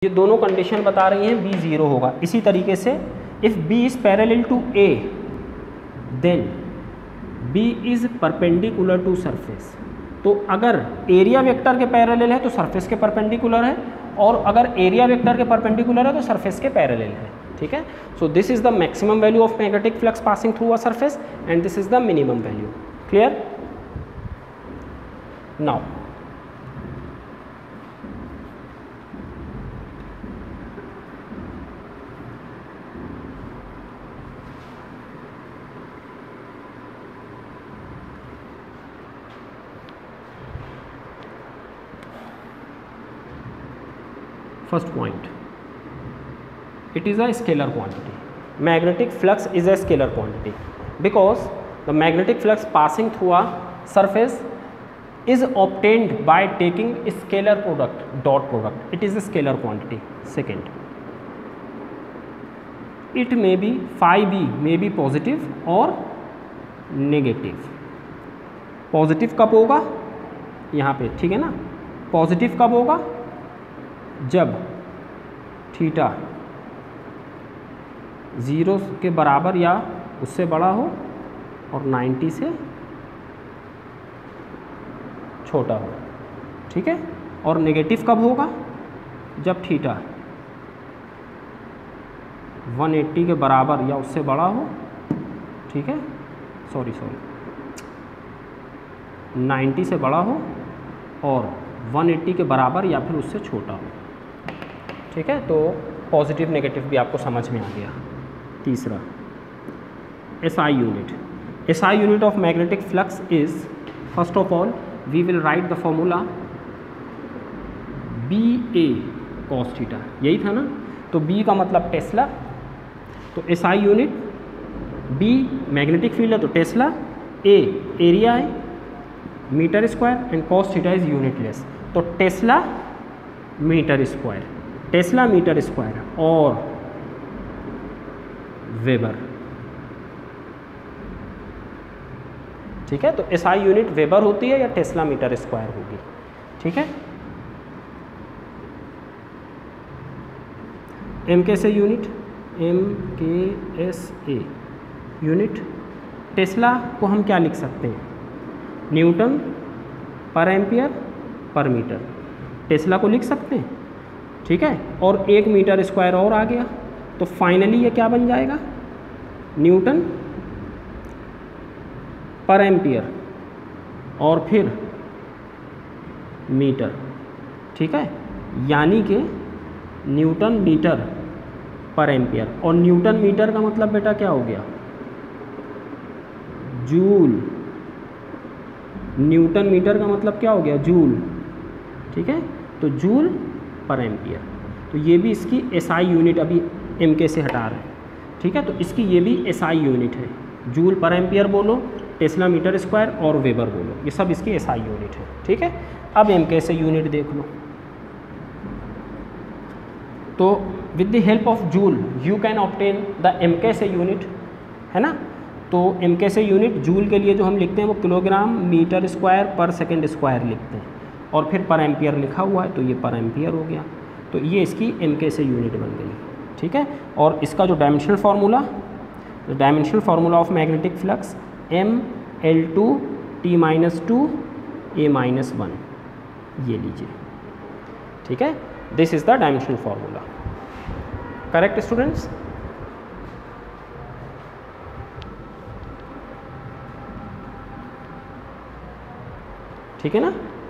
ये दोनों कंडीशन बता रही हैं B 0 होगा। इसी तरीके से if B is parallel to A then B is perpendicular to surface. तो अगर एरिया वेक्टर के पैरेलल है तो सरफेस के परपेंडिकुलर है, और अगर एरिया वेक्टर के परपेंडिकुलर है तो सरफेस के पैरेलल है। ठीक है, so this is the maximum value of magnetic flux passing through a surface and this is the minimum value. Clear? Now first point, it is a scalar quantity. Magnetic flux is a scalar quantity because the magnetic flux passing through a surface is obtained by taking a scalar product, dot product. It is a scalar quantity. Second, it may be phi b may be positive or negative. Positive कब होगा? यहाँ पे ठीक है ना, positive कब होगा? जब थीटा 0 के बराबर या उससे बड़ा हो और 90 से छोटा हो। ठीक है, और नेगेटिव कब होगा? जब थीटा 180 के बराबर या उससे बड़ा हो। ठीक है, सॉरी 90 से बड़ा हो और 180 के बराबर या फिर उससे छोटा हो। ठीक है, तो पॉजिटिव नेगेटिव भी आपको समझ में आ गया। तीसरा, SI unit. SI unit of magnetic flux is, first of all we will write the formula BA cos theta, यही था ना। तो B का मतलब टेस्ला, तो SI unit B magnetic field है तो टेस्ला, A एरिया है metre square and cos theta is unitless, तो tesla metre square, tesla metre square और वेबर। ठीक है, तो SI यूनिट वेबर होती है या टेस्ला मीटर स्क्वायर होगी। ठीक है, MK S unit, MKSA unit. Tesla को हम क्या लिख सकते हैं? न्यूटन पर एम्पियर पर मीटर, टेस्ला को लिख सकते हैं। ठीक है, और 1 मीटर स्क्वायर और आ गया, तो फाइनली ये क्या बन जाएगा? न्यूटन पर एम्पियर और फिर मीटर। ठीक है, यानी कि न्यूटन मीटर पर एम्पियर, और न्यूटन मीटर का मतलब बेटा क्या हो गया? जूल। न्यूटन मीटर का मतलब क्या हो गया? जूल। ठीक है, तो जूल पर एम्पियर। तो ये भी इसकी SI यूनिट अभी MK से हटा रहे हैं। ठीक है, तो इसकी ये भी SI यूनिट है। जूल पर एम्पियर बोलो, टेस्ला मीटर स्क्वायर और वेबर बोलो, ये सब इसकी SI यूनिट है। ठीक है, अब MK से यूनिट देख लो। तो with the help of joule you can obtain the MK S unit, है ना। तो MK से यूनिट जूल के लिए जो हम लिखते हैं वो किलोग्राम मीटर स्क्वायर पर सेकेंड स्क्वायर लिखते हैं, और फिर पर एम्पियर लिखा हुआ है तो ये पर एम्पियर हो गया। तो ये इसकी MK से यूनिट बन गई। ठीक है, और इसका जो dimensional formula of magnetic flux ML2 T-2 A-1, ये लीजिए। ठीक है, this is the dimensional formula. Correct students? ठीक है ना।